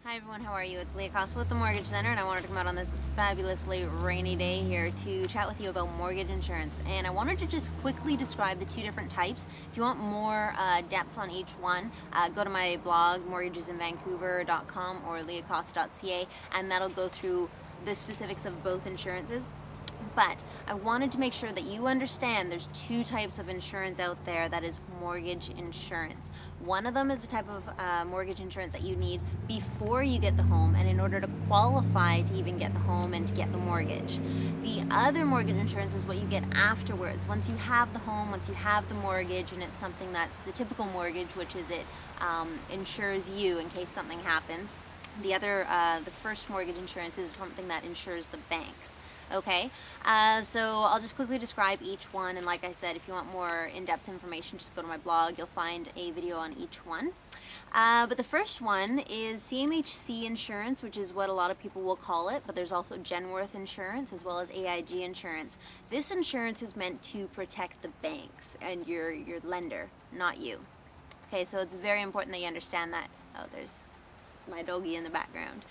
Hi everyone, how are you? It's Leah Costa with the Mortgage Center, and I wanted to come out on this fabulously rainy day here to chat with you about mortgage insurance. And I wanted to just quickly describe the two different types. If you want more depth on each one, go to my blog, mortgagesinvancouver.com or leahcosta.ca, and that'll go through the specifics of both insurances. But I wanted to make sure that you understand there's two types of insurance out there that is mortgage insurance. One of them is a type of mortgage insurance that you need before you get the home and in order to qualify to even get the home and to get the mortgage. The other mortgage insurance is what you get afterwards. Once you have the home, once you have the mortgage, and it's something that's the typical mortgage, which is it insures you in case something happens. The first mortgage insurance is something that insures the banks. Okay, so I'll just quickly describe each one, and like I said, if you want more in-depth information, just go to my blog. You'll find a video on each one. But the first one is CMHC insurance, which is what a lot of people will call it, but there's also Genworth insurance as well as AIG insurance. This insurance is meant to protect the banks and your lender, not you. Okay, so it's very important that you understand that. Oh, there's my doggy in the background.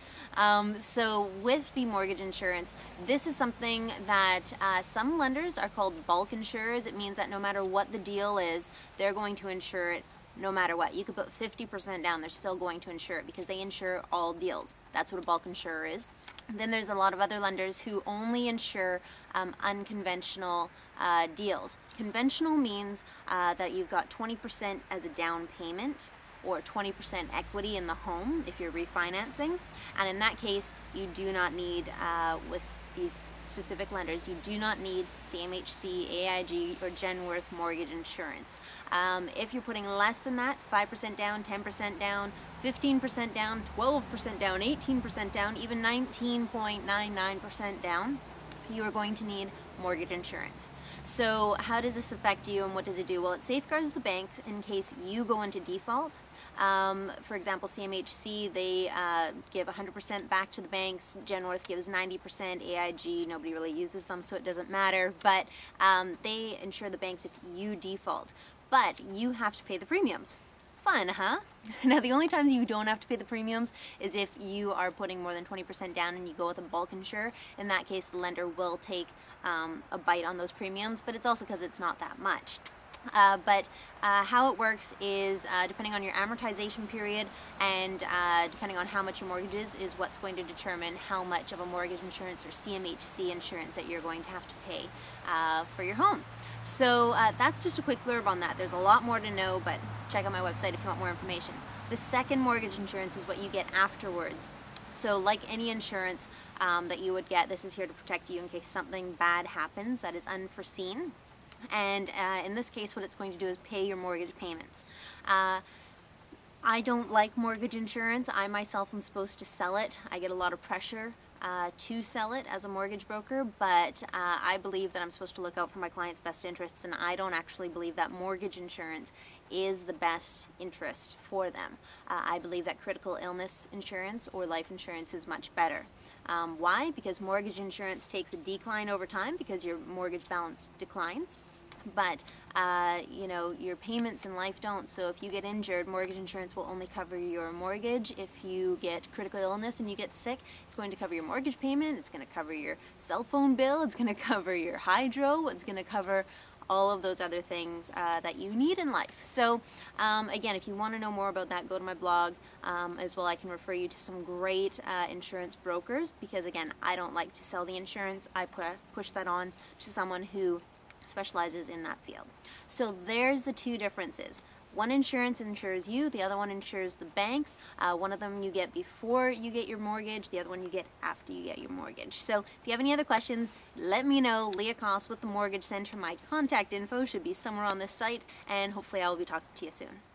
So with the mortgage insurance, this is something that some lenders are called bulk insurers. It means that no matter what the deal is, they're going to insure it no matter what. You could put 50% down, they're still going to insure it because they insure all deals. That's what a bulk insurer is. Then there's a lot of other lenders who only insure unconventional deals. Conventional means that you've got 20% as a down payment or 20% equity in the home if you're refinancing, and in that case you do not need, with these specific lenders, you do not need CMHC, AIG, or Genworth mortgage insurance. If you're putting less than that, 5% down, 10% down, 15% down, 12% down, 18% down, even 19.99% down, you are going to need mortgage insurance. So how does this affect you and what does it do? Well, it safeguards the banks in case you go into default. For example, CMHC, they give 100% back to the banks. Genworth gives 90%. AIG, nobody really uses them, so it doesn't matter. But they insure the banks if you default. But you have to pay the premiums. Fun, huh? Now, the only times you don't have to pay the premiums is if you are putting more than 20% down and you go with a bulk insurer. In that case, the lender will take a bite on those premiums, but it's also because it's not that much. How it works is depending on your amortization period and depending on how much your mortgage is what's going to determine how much of a mortgage insurance or CMHC insurance that you're going to have to pay for your home. So that's just a quick blurb on that. There's a lot more to know, but check out my website if you want more information. The second mortgage insurance is what you get afterwards. So like any insurance that you would get, this is here to protect you in case something bad happens that is unforeseen. And in this case, what it's going to do is pay your mortgage payments. I don't like mortgage insurance. I myself am supposed to sell it. I get a lot of pressure to sell it as a mortgage broker, but I believe that I'm supposed to look out for my client's best interests, and I don't actually believe that mortgage insurance is the best interest for them. I believe that critical illness insurance or life insurance is much better. Why? Because mortgage insurance takes a decline over time because your mortgage balance declines. But you know, your payments in life don't. So if you get injured, mortgage insurance will only cover your mortgage. If you get critical illness and you get sick, it's going to cover your mortgage payment, it's going to cover your cell phone bill, it's going to cover your hydro, it's going to cover all of those other things that you need in life. So again, if you want to know more about that, go to my blog as well. I can refer you to some great insurance brokers because again, I don't like to sell the insurance. I push that on to someone who specializes in that field. So there's the two differences. One insurance insures you, the other one insures the banks. One of them you get before you get your mortgage, the other one you get after you get your mortgage. So if you have any other questions, let me know. Leah Costa with the Mortgage Center. My contact info should be somewhere on this site, and hopefully I will be talking to you soon.